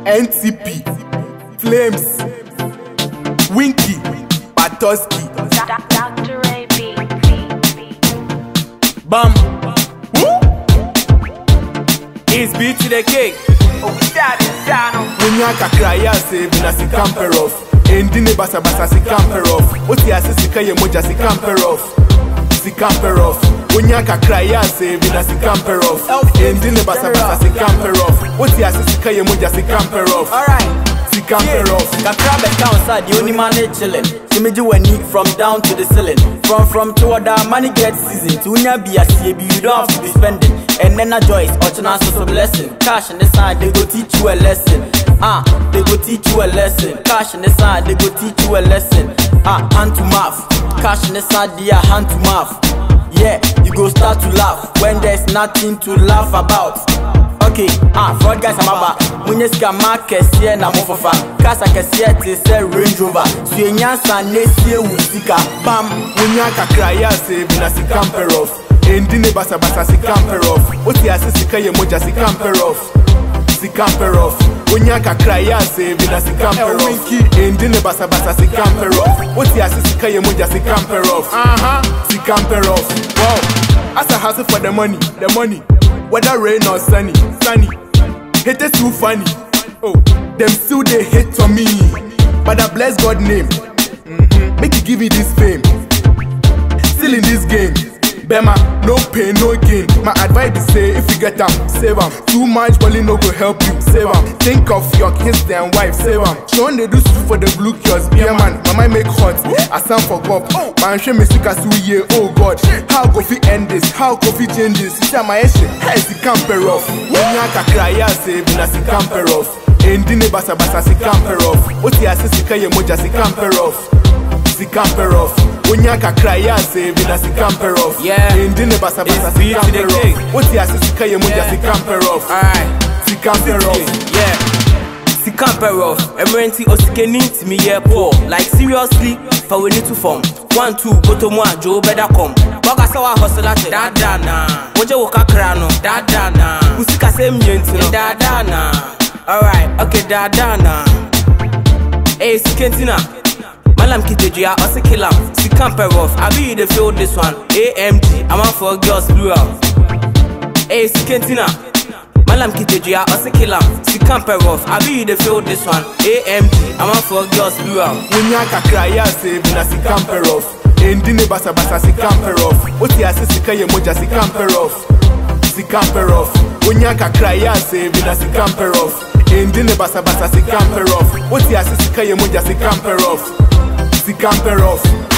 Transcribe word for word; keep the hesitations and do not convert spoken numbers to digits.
N T P, Flames, Winky, Batoski, Doctor A B. Bam. It's beat to the cake. When you cry, you say, "Vina si camper off." Endine basa basa si camper off. Oti ase si kaye moja si camper off. Si camper off. When you cry, you say, "Vina si camper off." Endine basa basa si camper off. Oti ase si kaye moja si camper off. Alright. Si camper off. Kakra back outside, the only man is chillin'. Image when you from down to the ceiling. From from to other money get season. To nya be a C B, you don't have to be spending. And then a choice, or chance for some blessing. Cash on the side, they go teach you a lesson. Ah, they go teach you a lesson. Cash on the side, they go teach you a lesson. Ah, hand to mouth. Cash on the side, they are hand to mouth. Yeah, you go start to laugh when there's nothing to laugh about. Okay, ah, fraud guys I'm about. Munyeska market here na mofofa. Kasa kesiye te se Range Rover. Suyenyansa nesie usika. Bam. When you cry, you say, "Vina si camper off." Endine basa basa si camper off. Oti ase si kaye moja si camper off. Si camper off. When you cry, you say, "Vina si camper off." Endine basa basa si camper off. Oti ase si kaye moja si camper off. Uh-huh. Si camper off. Wow. As I hustle for the money, the money. Whether rain or sunny, sunny. Hate is too funny. Oh, them still they hate on me. But I bless God's name. Mm-hmm. Make you give me this fame. Still in this game. Bema, no pain, no gain. My advice is say if you get them, save them. Too much money no go help you, save them. Think of your kids and wife, save them. Sean they do soup for the blue kiosks, beer man. My mind make hot, I sound for God. Man, she me sick as we year, oh God. How coffee end this? How coffee change this? See my shit, hey, si camper off. When you cry, you say, "Vina si camper off." Endine basa basa si camper off. Oti ase si kaye moja si camper off. Si camper off. When you cry, you say, "Vina si camper off." Yeah. Endine basa basa si camper off. Oti ase si kaye moja si camper off. Alright. Si camper off. Yeah. Si camper off. Emergency osikeni to me yeah poor. Like seriously, for we need to form. One two, go to one, Joe better come. Boga sawa hustle at da da na. Oje woka krano, da da na. Usika same yenti no, da da na. Alright, okay, da da na. Hey, sikentina. Malam kitejia, ose kill am. Si camper off. I be the feel this one. A M G, I'm out for girls blue out. Hey, sikentina. Malam kitejia, ose kill am. Si camper off. I be the feel this one. A M G, I'm out for girls blue out. When you cry, you say, "Vina si camper off." Endine basa basa si camper off. Oti ase si kaye moja si camper off. Si camper off. When you cry, you say, "Vina si camper off." Endine basa basa si camper off. Oti ase si kaye moja si camper off. Si camper off.